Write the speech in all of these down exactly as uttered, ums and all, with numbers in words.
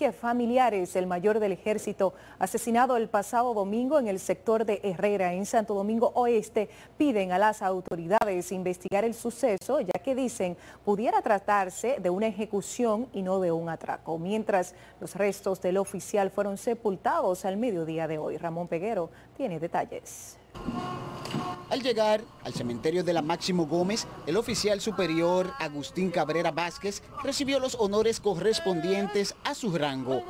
que familiares del mayor del ejército asesinado el pasado domingo en el sector de Herrera, en Santo Domingo Oeste, piden a las autoridades investigar el suceso, ya que dicen pudiera tratarse de una ejecución y no de un atraco, mientras los restos del oficial fueron sepultados al mediodía de hoy. Ramón Peguero tiene detalles. Al llegar al cementerio de la Máximo Gómez, el oficial superior Agustín Cabrera Vázquez recibió los honores correspondientes a su rango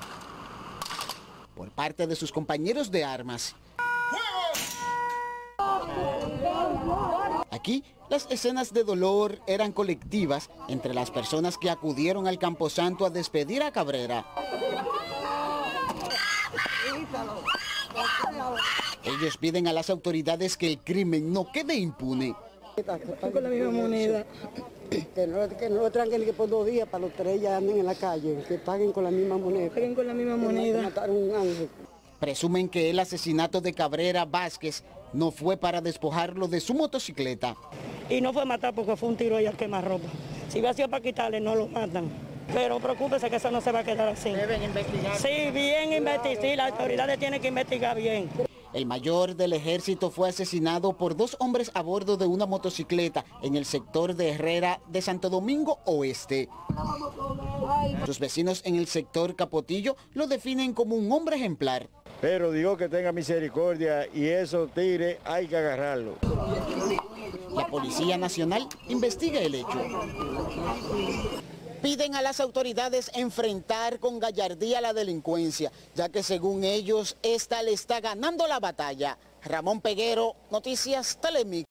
por parte de sus compañeros de armas. Aquí, las escenas de dolor eran colectivas entre las personas que acudieron al Camposanto a despedir a Cabrera. Ellos piden a las autoridades que el crimen no quede impune. Con la misma moneda. Que no, que no lo tranquen que por dos días para los tres ya anden en la calle, que paguen con la misma moneda. Paguen con la misma moneda. Mataron un ángel. Presumen que el asesinato de Cabrera Vázquez no fue para despojarlo de su motocicleta. Y no fue matar porque fue un tiro ahí al quemarropa. Si hubiera sido para quitarle, no lo matan. Pero preocúpese que eso no se va a quedar así. Deben investigar. Sí, bien investigar. Sí, las autoridades tienen que investigar bien. El mayor del ejército fue asesinado por dos hombres a bordo de una motocicleta en el sector de Herrera de Santo Domingo Oeste. Sus vecinos en el sector Capotillo lo definen como un hombre ejemplar. Pero Dios que tenga misericordia y esos tigres hay que agarrarlo. La Policía Nacional investiga el hecho. Piden a las autoridades enfrentar con gallardía la delincuencia, ya que según ellos, esta le está ganando la batalla. Ramón Peguero, Noticias Telemix.